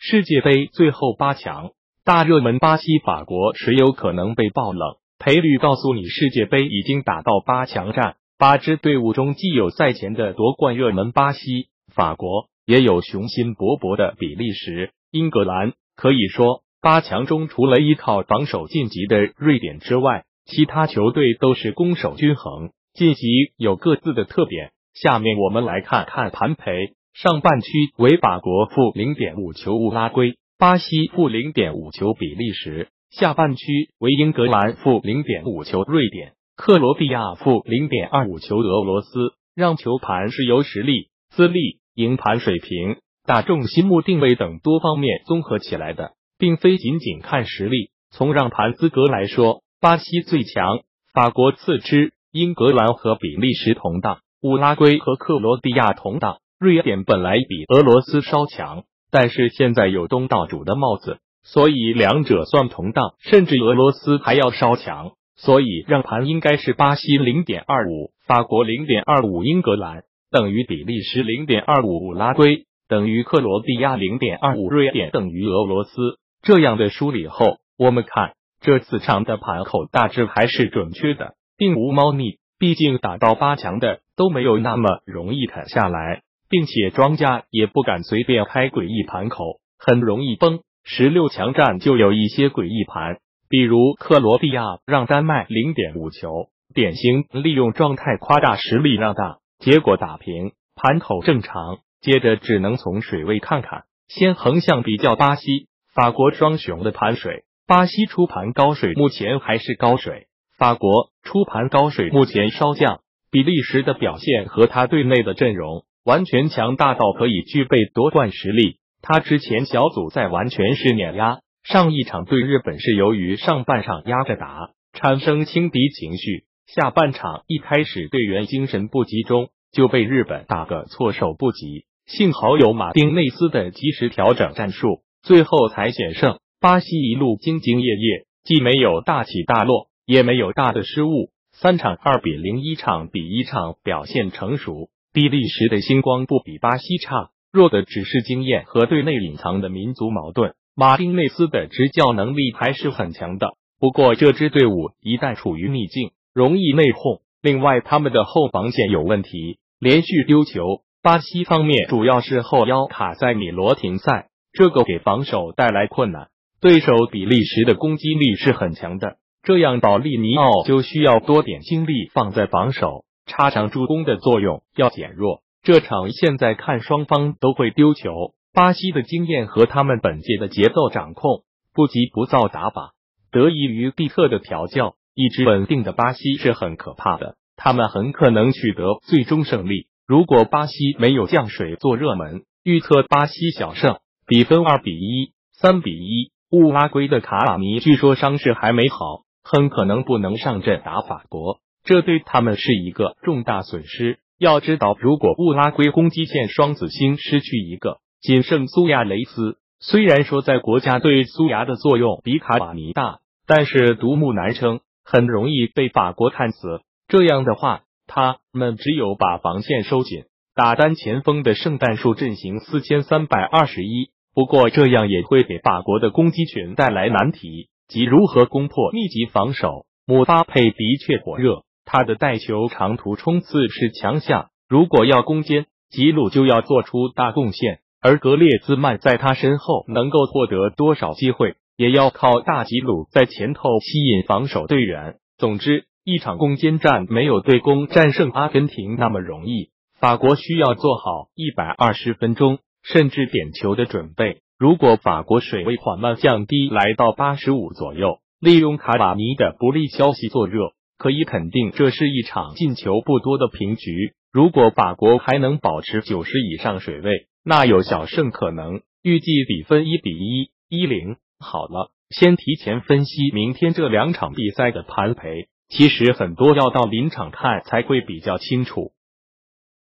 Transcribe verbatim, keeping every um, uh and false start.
世界杯最后八强，大热门巴西、法国谁有可能被爆冷？赔率告诉你，世界杯已经打到八强战，八支队伍中既有赛前的夺冠热门巴西、法国，也有雄心勃勃的比利时、英格兰。可以说，八强中除了依靠防守晋级的瑞典之外，其他球队都是攻守均衡，晋级有各自的特点。下面我们来看看盘赔。上半区为法国负 零点五 球乌拉圭，巴西负 零点五 球比利时；下半区为英格兰负 零点五 球瑞典，克罗地亚负 零点二五 球俄罗斯。让球盘是由实力、资历、赢盘水平、大众心目定位等多方面综合起来的，并非仅仅看实力。从让盘资格来说，巴西最强，法国次之，英格兰和比利时同档，乌拉圭和克罗地亚同档。瑞典本来比俄罗斯稍强，但是现在有东道主的帽子，所以两者算同档，甚至俄罗斯还要稍强，所以让盘应该是巴西 零点二五， 法国 零点二五， 英格兰等于比利时 零点二五， 乌拉圭等于克罗地亚 零点二五， 瑞典等于俄罗斯。这样的梳理后，我们看这次场的盘口大致还是准确的，并无猫腻，毕竟打到八强的都没有那么容易砍下来，并且庄家也不敢随便开诡异盘口，很容易崩。十六强战就有一些诡异盘，比如克罗地亚让丹麦 零点五 球，典型利用状态夸大实力让大，结果打平，盘口正常。接着只能从水位看看，先横向比较巴西、法国双雄的盘水。巴西出盘高水，目前还是高水；法国出盘高水，目前稍降。比利时的表现和他队内的阵容完全强大到可以具备夺冠实力，他之前小组赛完全是碾压，上一场对日本是由于上半场压着打，产生轻敌情绪，下半场一开始队员精神不集中，就被日本打个措手不及，幸好有马丁内斯的及时调整战术，最后才险胜。巴西一路兢兢业业，既没有大起大落，也没有大的失误，三场二比零，一场比一场表现成熟。比利时的星光不比巴西差，弱的只是经验和队内隐藏的民族矛盾。马丁内斯的执教能力还是很强的，不过这支队伍一旦处于逆境，容易内讧。另外他们的后防线有问题，连续丢球。巴西方面主要是后腰卡塞米罗停赛，这个给防守带来困难。对手比利时的攻击力是很强的，这样保利尼奥就需要多点精力放在防守，插上助攻的作用要减弱。这场现在看双方都会丢球，巴西的经验和他们本届的节奏掌控、不急不躁打法，得益于蒂特的调教，一支稳定的巴西是很可怕的，他们很可能取得最终胜利。如果巴西没有降水做热门，预测巴西小胜，比分二比一、三比一。乌拉圭的卡瓦尼据说伤势还没好，很可能不能上阵打法国，这对他们是一个重大损失。要知道，如果乌拉圭攻击线双子星失去一个，仅剩苏亚雷斯，虽然说在国家队苏亚的作用比卡瓦尼大，但是独木难撑，很容易被法国看死。这样的话，他们只有把防线收紧，打单前锋的圣诞树阵型四千三百二十一。不过这样也会给法国的攻击群带来难题，即如何攻破密集防守。姆巴佩的确火热，他的带球长途冲刺是强项，如果要攻坚，吉鲁就要做出大贡献，而格列兹曼在他身后能够获得多少机会，也要靠大吉鲁在前头吸引防守队员。总之，一场攻坚战没有对攻战胜阿根廷那么容易，法国需要做好一百二十分钟甚至点球的准备。如果法国水位缓慢降低来到八十五左右，利用卡瓦尼的不利消息做热，可以肯定这是一场进球不多的平局。如果法国还能保持九十以上水位，那有小胜可能，预计比分一比一、一零。好了，先提前分析明天这两场比赛的盘赔，其实很多要到临场看才会比较清楚。